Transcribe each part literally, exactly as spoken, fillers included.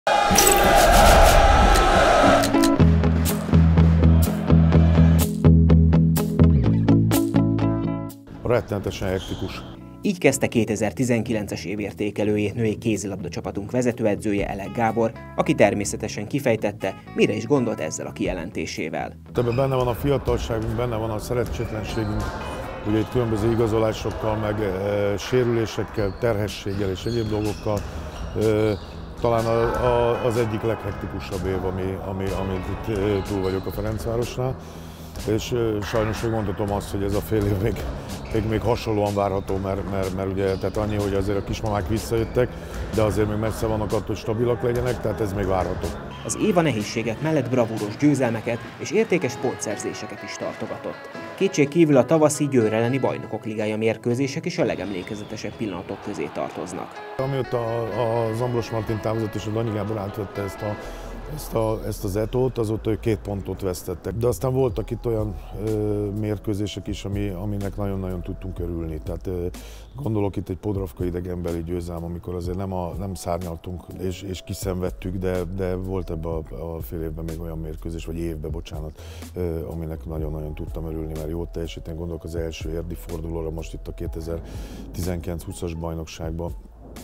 Rettenetesen hektikus. Így kezdte kétezer-tizenkilences évértékelőjét női kézilabda csapatunk vezetőedzője Elek Gábor, aki természetesen kifejtette, mire is gondolt ezzel a kijelentésével. Ebben benne van a fiatalságunk, benne van a szeretetlenségünk, ugye itt különböző igazolásokkal, meg e, sérülésekkel, terhességgel és egyéb dolgokkal. E, talán a, a, az egyik leghektikusabb év, ami, ami, amit itt e, túl vagyok a Ferencvárosnál. És e, sajnos mondhatom azt, hogy ez a fél év még, még, még hasonlóan várható, mert, mert, mert ugye tehát annyi, hogy azért a kismamák visszajöttek, de azért még messze vannak attól, hogy stabilak legyenek, tehát ez még várható. Az év a nehézségek mellett bravúros győzelmeket és értékes pontszerzéseket is tartogatott. Kétség kívül a tavaszi Győr elleni Bajnokok Ligája mérkőzések is a legemlékezetesebb pillanatok közé tartoznak. Amióta az Ambros Martin távozott és a Danyi Gábor átvette ezt a Ezt, a, ezt az etót, azóta ők két pontot vesztettek. De aztán voltak itt olyan ö, mérkőzések is, ami, aminek nagyon-nagyon tudtunk örülni. Tehát ö, gondolok itt egy Podravka idegenbeli győzelem, amikor azért nem, a, nem szárnyaltunk és, és kiszenvedtük, de, de volt ebben a, a fél évben még olyan mérkőzés, vagy évben, bocsánat, ö, aminek nagyon-nagyon tudtam örülni, mert jó teljesíteni gondolok az első érdi fordulóra, most itt a kétezer-tizenkilenc húszas bajnokságban.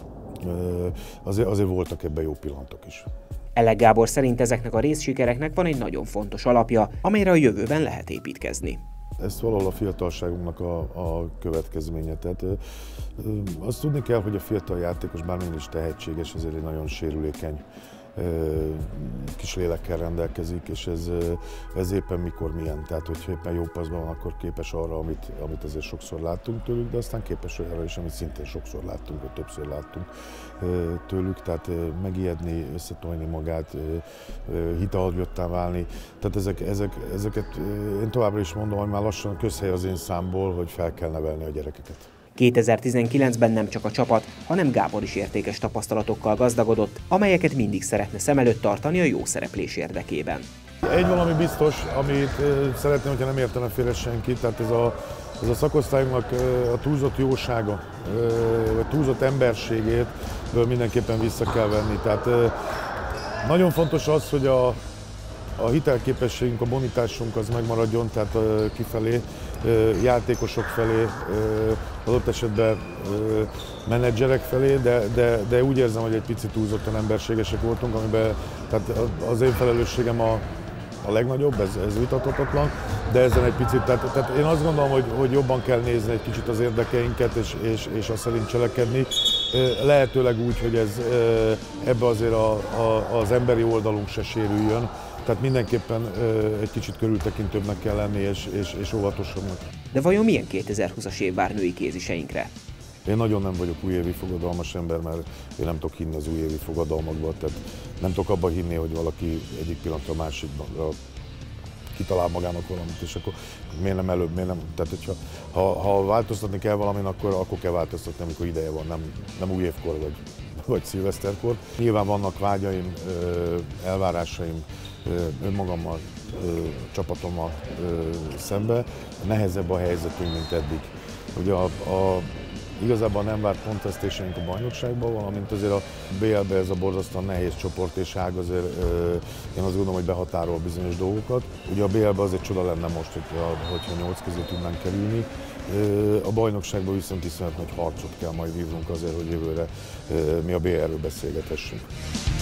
Ö, azért, azért voltak ebben jó pillanatok is. Elek Gábor szerint ezeknek a részsikereknek van egy nagyon fontos alapja, amelyre a jövőben lehet építkezni. Ez valahol a fiatalságunknak a, a következménye. Tehát, ö, ö, azt tudni kell, hogy a fiatal játékos bármilyen is tehetséges, ezért egy nagyon sérülékeny ö, kis lélekkel rendelkezik, és ez, ez éppen mikor milyen. Tehát, hogyha éppen jó paszban van, akkor képes arra, amit, amit azért sokszor láttunk tőlük, de aztán képes arra is, amit szintén sokszor láttunk, vagy többször láttunk ö, tőlük. Tehát ö, megijedni, összetolni magát, hitealgyottá válni. Tehát ezek, ezek, ezeket ö, én továbbra is mondom, hogy már lassan közhely az én számból, hogy fel kell nevelni a gyerekeket. kétezer-tizenkilencben nem csak a csapat, hanem Gábor is értékes tapasztalatokkal gazdagodott, amelyeket mindig szeretne szem előtt tartani a jó szereplés érdekében. Egy valami biztos, amit szeretném, hogyha nem értene félre senki, tehát ez a, ez a szakosztályunknak a túlzott jósága, vagy túlzott emberségét mindenképpen vissza kell venni. Tehát nagyon fontos az, hogy a, a hitelképességünk, a bonitásunk az megmaradjon, tehát kifelé, játékosok felé, adott esetben menedzserek felé, de, de, de úgy érzem, hogy egy picit túlzottan emberségesek voltunk, amiben tehát az én felelősségem a, a legnagyobb, ez, ez vitathatatlan, de ezen egy picit, tehát, tehát én azt gondolom, hogy, hogy jobban kell nézni egy kicsit az érdekeinket, és, és, és azt szerint cselekedni. Lehetőleg úgy, hogy ez, ebbe azért a, a, az emberi oldalunk se sérüljön. Tehát mindenképpen ö, egy kicsit körültekintőbbnek kell lenni, és, és, és óvatosabbnak. De vajon milyen kétezer-húszas év vár női kéziseinkre? Én nagyon nem vagyok újévi fogadalmas ember, mert én nem tudok hinni az újévi fogadalmakba, tehát nem tudok abban hinni, hogy valaki egyik pillanatra a másikra kitalál magának valamit, és akkor miért nem előbb, miért nem, tehát hogyha ha, ha változtatni kell valamin, akkor, akkor kell változtatni, amikor ideje van, nem, nem új évkor vagy, vagy szilveszterkor. Nyilván vannak vágyaim, elvárásaim, önmagammal, csapatommal szembe, nehezebb a helyzetünk, mint eddig. Ugye a, a, igazából nem várt pontesztéseink a bajnokságban, valamint azért a bé el-be ez a borzasztóan nehéz csoport és ág azért én azt gondolom, hogy behatárol bizonyos dolgokat. Ugye a bé el-be az egy csoda lenne most, hogyha, hogyha nyolc közé tudnánk kerülni. A bajnokságban viszont iszonyat nagy harcot kell majd vívnunk azért, hogy jövőre mi a bé el-ről beszélgethessünk.